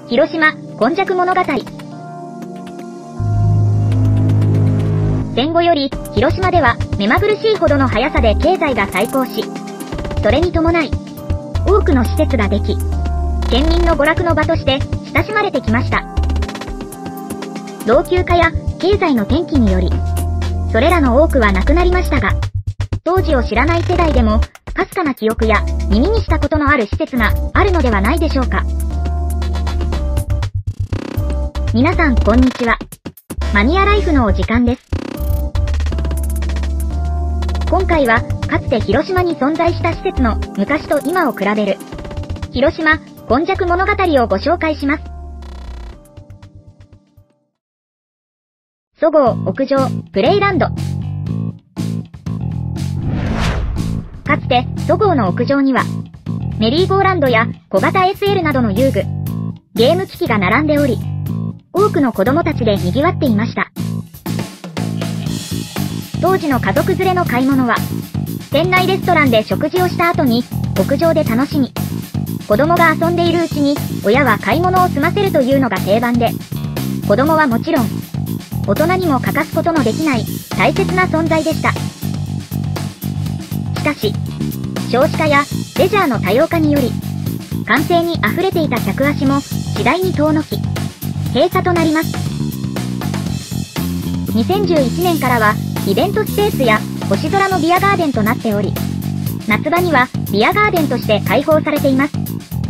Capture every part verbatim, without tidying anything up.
広島、今昔物語。戦後より、広島では目まぐるしいほどの速さで経済が再興し、それに伴い、多くの施設ができ、県民の娯楽の場として親しまれてきました。老朽化や経済の転機により、それらの多くはなくなりましたが、当時を知らない世代でも、かすかな記憶や耳にしたことのある施設があるのではないでしょうか。皆さんこんにちは。マニアライフのお時間です。今回はかつて広島に存在した施設の昔と今を比べる広島今昔物語をご紹介します。そごう屋上プレイランド。かつてそごうの屋上にはメリーゴーランドや小型 エスエル などの遊具、ゲーム機器が並んでおり、多くの子供たちで賑わっていました。当時の家族連れの買い物は、店内レストランで食事をした後に屋上で楽しみ、子供が遊んでいるうちに親は買い物を済ませるというのが定番で、子供はもちろん、大人にも欠かすことのできない大切な存在でした。しかし、少子化やレジャーの多様化により、歓声に溢れていた客足も次第に遠のき、閉鎖となります。にせんじゅういちねんからはイベントスペースや星空のビアガーデンとなっており、夏場にはビアガーデンとして開放されています。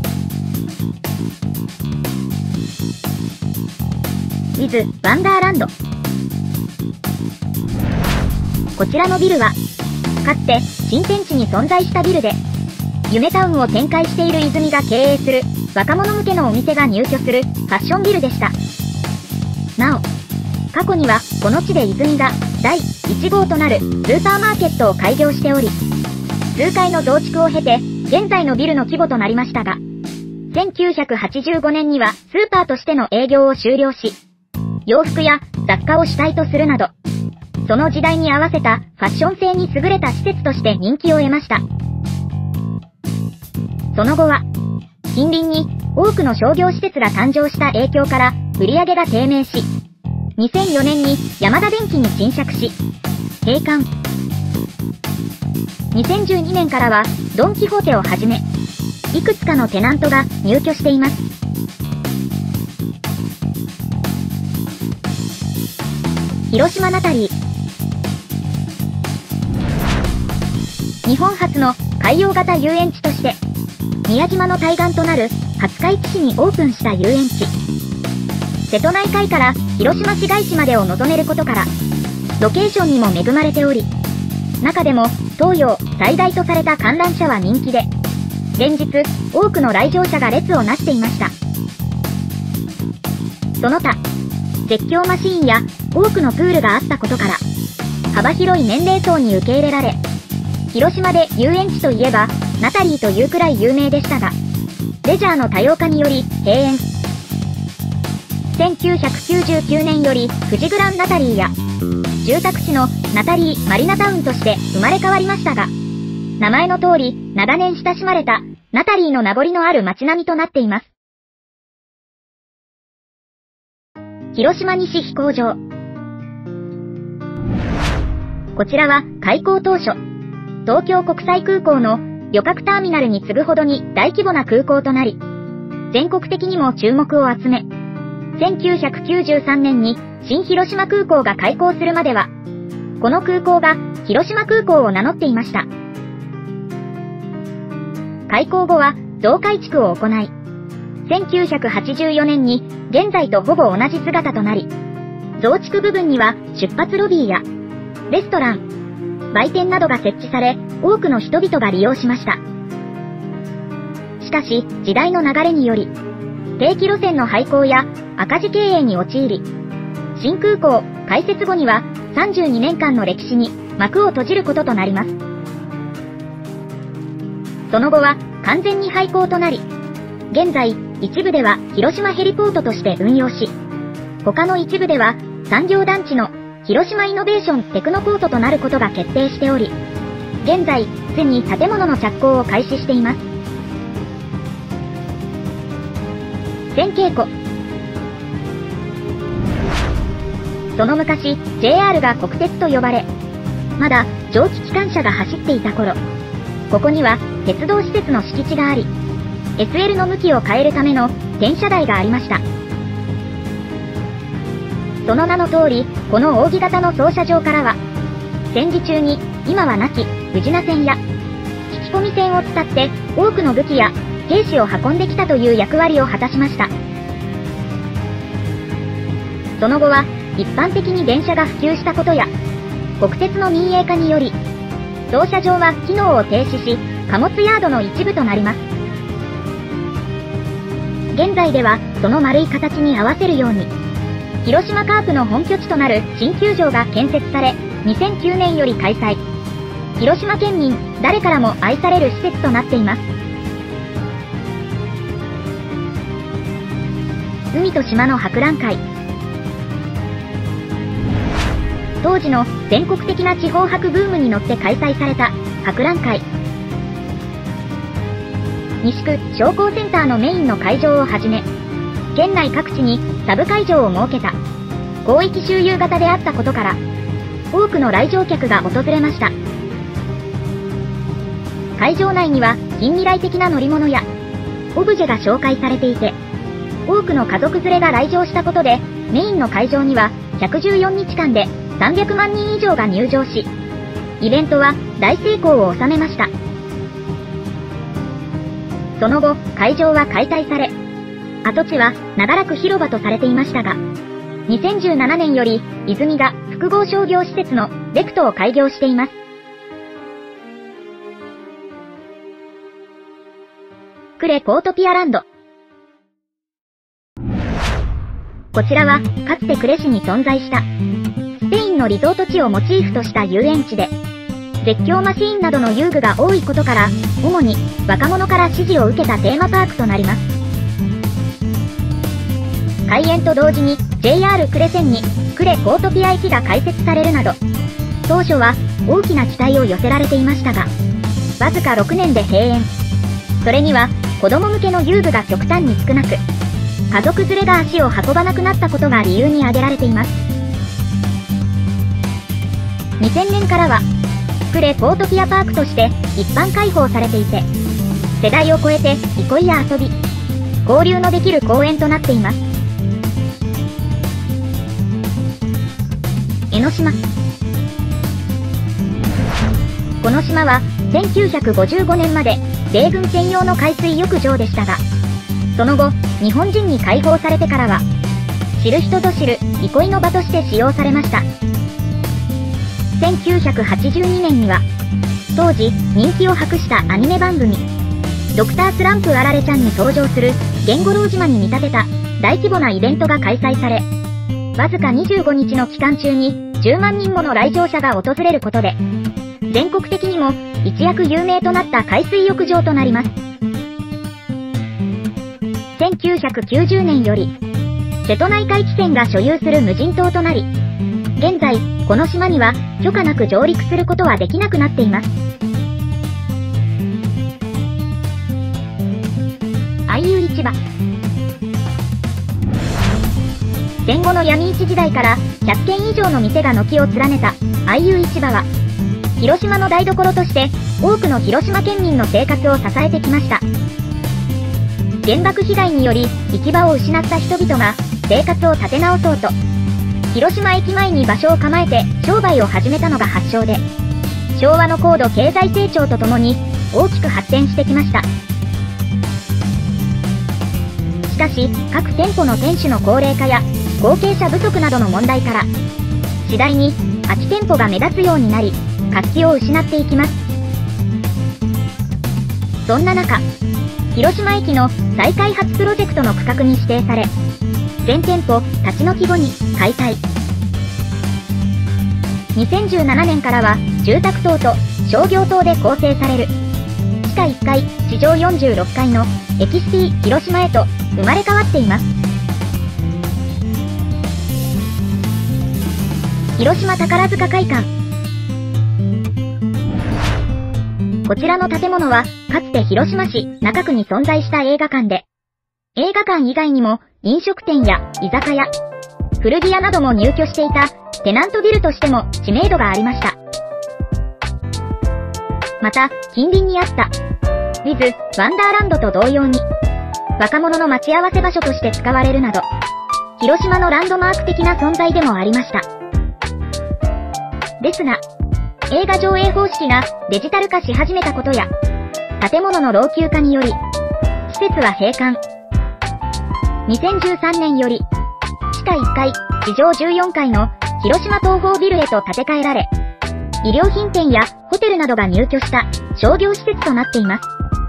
ウィズ・ワンダーランド。こちらのビルは、かつて新天地に存在したビルで、夢タウンを展開している泉が経営する若者向けのお店が入居するファッションビルでした。なお、過去にはこの地で泉がだいいち号となるスーパーマーケットを開業しており、数回の増築を経て現在のビルの規模となりましたが、せんきゅうひゃくはちじゅうごねんにはスーパーとしての営業を終了し、洋服や雑貨を主体とするなど、その時代に合わせたファッション性に優れた施設として人気を得ました。その後は、近隣に多くの商業施設が誕生した影響から売り上げが低迷し、にせんよねんにヤマダ電機に侵借し、閉館。にせんじゅうにねんからはドン・キホーテをはじめ、いくつかのテナントが入居しています。広島ナタリー。日本初の海洋型遊園地として、宮島の対岸となる廿日市市にオープンした遊園地。瀬戸内海から広島市街地までを望めることから、ロケーションにも恵まれており、中でも東洋最大とされた観覧車は人気で、連日多くの来場者が列をなしていました。その他、絶叫マシーンや多くのプールがあったことから、幅広い年齢層に受け入れられ、広島で遊園地といえばナタリーというくらい有名でしたが、レジャーの多様化により閉園。せんきゅうひゃくきゅうじゅうきゅうねんより富士グランナタリーや住宅地のナタリーマリナタウンとして生まれ変わりましたが、名前の通り長年親しまれたナタリーの名残のある街並みとなっています。広島西飛行場。こちらは開港当初、東京国際空港の旅客ターミナルに次ぐほどに大規模な空港となり、全国的にも注目を集め、せんきゅうひゃくきゅうじゅうさんねんに新広島空港が開港するまでは、この空港が広島空港を名乗っていました。開港後は増改築を行い、せんきゅうひゃくはちじゅうよねんに現在とほぼ同じ姿となり、増築部分には出発ロビーやレストラン、売店などが設置され、多くの人々が利用しました。しかし、時代の流れにより、定期路線の廃校や赤字経営に陥り、新空港開設後にはさんじゅうにねんかんの歴史に幕を閉じることとなります。その後は完全に廃校となり、現在一部では広島ヘリポートとして運用し、他の一部では産業団地の広島イノベーションテクノポートとなることが決定しており、現在すでに建物の着工を開始しています。 戦稽古。その昔、ジェイアール が国鉄と呼ばれ、まだ蒸気機関車が走っていた頃、ここには鉄道施設の敷地があり、エスエル の向きを変えるための転車台がありました。その名の通り、この扇形の操車場からは、戦時中に今はなき宇品線や引き込み線を伝って多くの武器や兵士を運んできたという役割を果たしました。その後は一般的に電車が普及したことや国鉄の民営化により操車場は機能を停止し貨物ヤードの一部となります。現在ではその丸い形に合わせるように広島カープの本拠地となる新球場が建設されにせんきゅうねんより開催。広島県民誰からも愛される施設となっています。海と島の博覧会。当時の全国的な地方博ブームに乗って開催された博覧会。西区商工センターのメインの会場をはじめ、県内各地にサブ会場を設けた広域周遊型であったことから、多くの来場客が訪れました。会場内には近未来的な乗り物やオブジェが紹介されていて、多くの家族連れが来場したことで、メインの会場にはひゃくじゅうよっかんでさんびゃくまんにん以上が入場し、イベントは大成功を収めました。その後、会場は解体され、跡地は長らく広場とされていましたが、にせんじゅうななねんより泉が複合商業施設のレクトを開業しています。呉ポートピアランド。こちらはかつて呉市に存在したスペインのリゾート地をモチーフとした遊園地で、絶叫マシーンなどの遊具が多いことから、主に若者から支持を受けたテーマパークとなります。開園と同時に ジェイアール 呉線に呉ポートピア駅が開設されるなど、当初は大きな期待を寄せられていましたが、わずかろくねんで閉園。それには子供向けの遊具が極端に少なく、家族連れが足を運ばなくなったことが理由に挙げられています。にせんねんからは呉ポートピアパークとして一般開放されていて、世代を超えて憩いや遊び、交流のできる公園となっています。江ノ島。この島はせんきゅうひゃくごじゅうごねんまで米軍専用の海水浴場でしたが、その後日本人に開放されてからは知る人ぞ知る憩いの場として使用されました。せんきゅうひゃくはちじゅうにねんには当時人気を博したアニメ番組ドクタースランプあられちゃんに登場する源五郎島に見立てた大規模なイベントが開催され、わずかにじゅうごにちの期間中にじゅうまんにんもの来場者が訪れることで、全国的にも一躍有名となった海水浴場となります。せんきゅうひゃくきゅうじゅうねんより瀬戸内海汽船が所有する無人島となり、現在この島には許可なく上陸することはできなくなっています。相生市場。戦後の闇市時代からひゃっけん以上の店が軒を連ねた相生市場は、広島の台所として多くの広島県民の生活を支えてきました。原爆被害により行き場を失った人々が生活を立て直そうと、広島駅前に場所を構えて商売を始めたのが発祥で、昭和の高度経済成長とともに大きく発展してきました。しかし、各店舗の店主の高齢化や後継者不足などの問題から、次第に空き店舗が目立つようになり、活気を失っていきます。そんな中、広島駅の再開発プロジェクトの区画に指定され、全店舗立ち退き後に解体。にせんじゅうななねんからは住宅棟と商業棟で構成される地下いっかい地上よんじゅうろっかいのエキシティ広島へと生まれ変わっています。広島宝塚会館。こちらの建物はかつて広島市中区に存在した映画館で、 映画館以外にも飲食店や居酒屋、古着屋なども入居していたテナントビルとしても知名度がありました。また、近隣にあったウィズ・ワンダーランドと同様に若者の待ち合わせ場所として使われるなど、広島のランドマーク的な存在でもありました。ですが、映画上映方式がデジタル化し始めたことや、建物の老朽化により、施設は閉館。にせんじゅうさんねんより、地下いっかい、地上じゅうよんかいの広島東宝ビルへと建て替えられ、衣料品店やホテルなどが入居した商業施設となっています。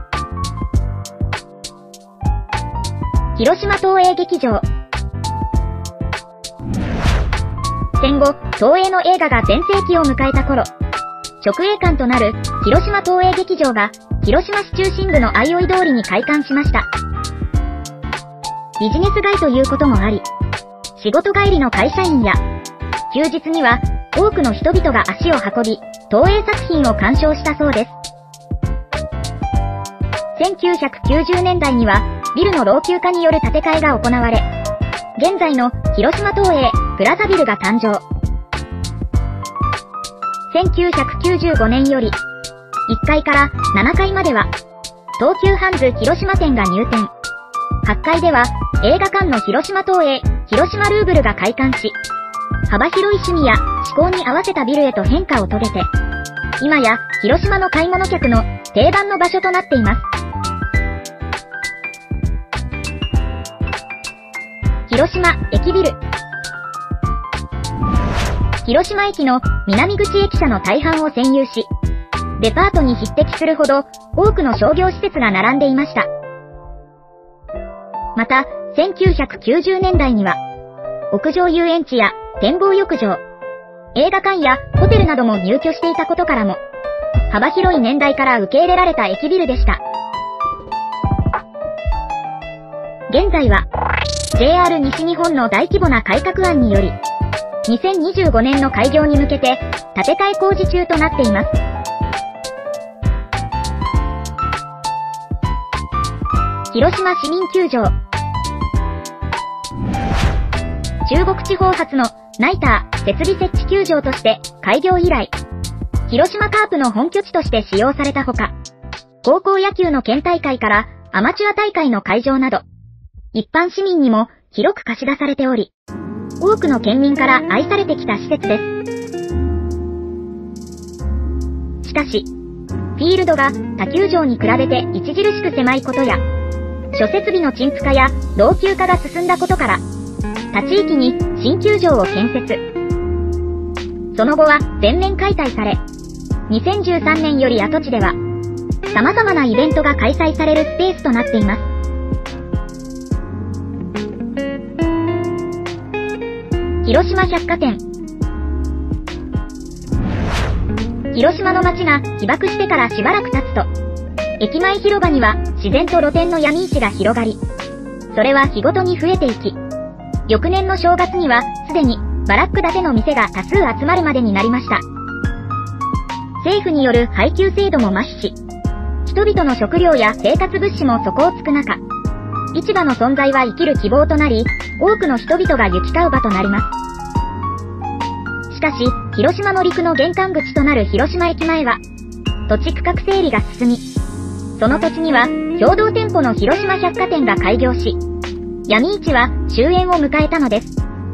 広島東映劇場。戦後、東映の映画が全盛期を迎えた頃、直営館となる広島東映劇場が広島市中心部の相生通りに開館しました。ビジネス街ということもあり、仕事帰りの会社員や、休日には多くの人々が足を運び、東映作品を鑑賞したそうです。せんきゅうひゃくきゅうじゅうねんだいにはビルの老朽化による建て替えが行われ、現在の広島東映プラザビルが誕生。せんきゅうひゃくきゅうじゅうごねんよりいっかいからななかいまでは東急ハンズ広島店が入店。はちかいでは映画館の広島東映広島ルーブルが開館し、幅広い趣味や嗜好に合わせたビルへと変化を遂げて、今や広島の買い物客の定番の場所となっています。広島駅ビル。広島駅の南口駅舎の大半を占有し、デパートに匹敵するほど多くの商業施設が並んでいました。また、せんきゅうひゃくきゅうじゅうねんだいには、屋上遊園地や展望浴場、映画館やホテルなども入居していたことからも、幅広い年代から受け入れられた駅ビルでした。現在は、ジェイアール 西日本の大規模な改革案により、にせんにじゅうごねんの開業に向けて建て替え工事中となっています。広島市民球場。中国地方初のナイター設備設置球場として開業以来、広島カープの本拠地として使用されたほか、高校野球の県大会からアマチュア大会の会場など、一般市民にも広く貸し出されており、多くの県民から愛されてきた施設です。しかし、フィールドが他球場に比べて著しく狭いことや、諸設備の陳腐化や老朽化が進んだことから、他地域に新球場を建設。その後は全面解体され、にせんじゅうさんねんより跡地では、様々なイベントが開催されるスペースとなっています。広島百貨店。広島の街が被爆してからしばらく経つと、駅前広場には自然と露店の闇市が広がり、それは日ごとに増えていき、翌年の正月にはすでにバラック建ての店が多数集まるまでになりました。政府による配給制度も麻痺し、人々の食料や生活物資も底をつく中、市場の存在は生きる希望となり、多くの人々が行き交う場となります。しかし、広島の陸の玄関口となる広島駅前は、土地区画整理が進み、その土地には共同店舗の広島百貨店が開業し、闇市は終焉を迎えたのです。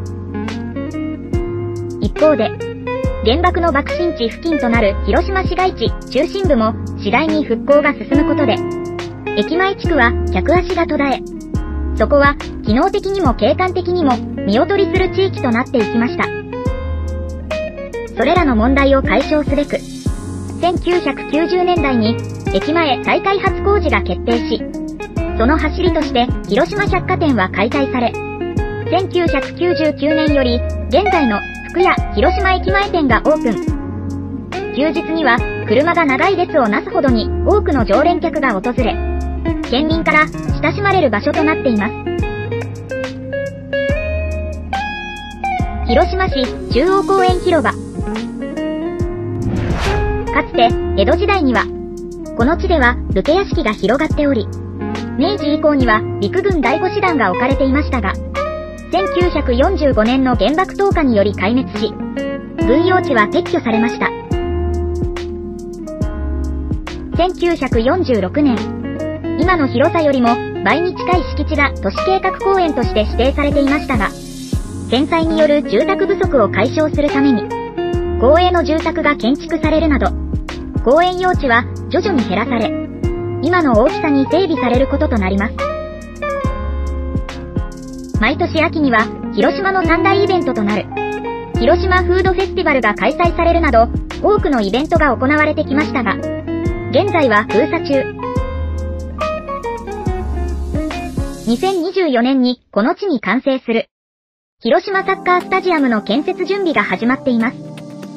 一方で、原爆の爆心地付近となる広島市街地中心部も次第に復興が進むことで、駅前地区は客足が途絶え、そこは機能的にも景観的にも見劣りする地域となっていきました。それらの問題を解消すべく、せんきゅうひゃくきゅうじゅうねんだいに駅前再開発工事が決定し、その走りとして広島百貨店は解体され、せんきゅうひゃくきゅうじゅうきゅうねんより現在の福屋広島駅前店がオープン。休日には車が長い列をなすほどに多くの常連客が訪れ、県民から親しまれる場所となっています。広島市中央公園広場。かつて江戸時代にはこの地では武家屋敷が広がっており、 明治以降には陸軍第五師団が置かれていましたが、せんきゅうひゃくよんじゅうごねんの原爆投下により壊滅し、軍用地は撤去されました。せんきゅうひゃくよんじゅうろくねん、今の広さよりも倍に近い敷地が都市計画公園として指定されていましたが、戦災による住宅不足を解消するために、公営の住宅が建築されるなど、公園用地は徐々に減らされ、今の大きさに整備されることとなります。毎年秋には広島の三大イベントとなる広島フードフェスティバルが開催されるなど多くのイベントが行われてきましたが、現在は封鎖中。にせんにじゅうよねんにこの地に完成する広島サッカースタジアムの建設準備が始まっています。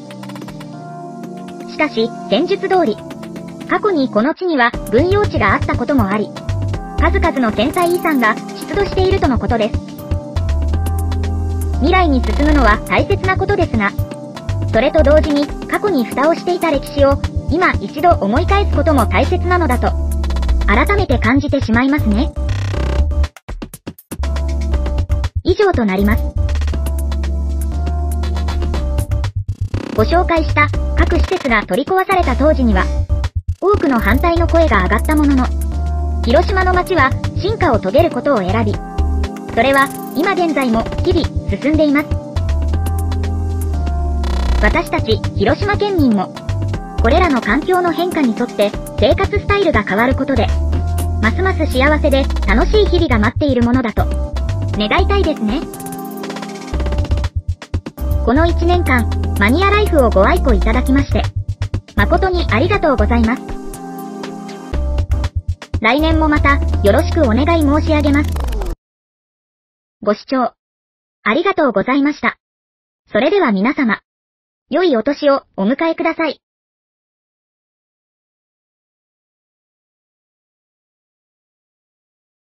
しかし、戦術通り、過去にこの地には軍用地があったこともあり、数々の天災遺産が出土しているとのことです。未来に進むのは大切なことですが、それと同時に過去に蓋をしていた歴史を今一度思い返すことも大切なのだと、改めて感じてしまいますね。以上となります。ご紹介した各施設が取り壊された当時には、多くの反対の声が上がったものの、広島の街は進化を遂げることを選び、それは今現在も日々進んでいます。私たち広島県民も、これらの環境の変化に沿って生活スタイルが変わることで、ますます幸せで楽しい日々が待っているものだと願いたいですね。このいちねんかん、マニアライフをご愛顧いただきまして、誠にありがとうございます。来年もまたよろしくお願い申し上げます。ご視聴ありがとうございました。それでは皆様、良いお年をお迎えください。